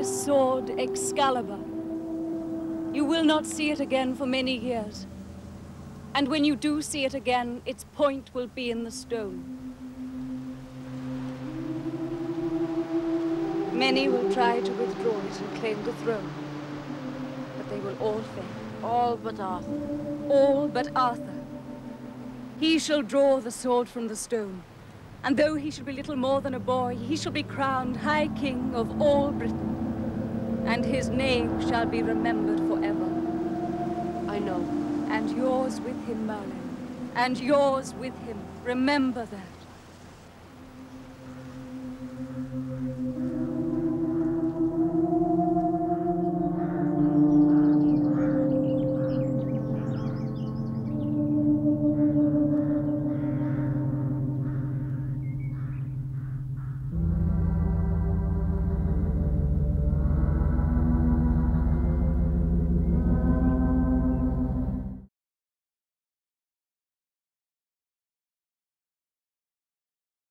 this sword Excalibur. You will not see it again for many years. And when you do see it again, its point will be in the stone. Many will try to withdraw it and claim the throne, but they will all fail. All but Arthur. All but Arthur. He shall draw the sword from the stone, and though he shall be little more than a boy, he shall be crowned High King of all Britain, and his name shall be remembered forever. I know. And yours with him, Merlin, and yours with him. Remember that.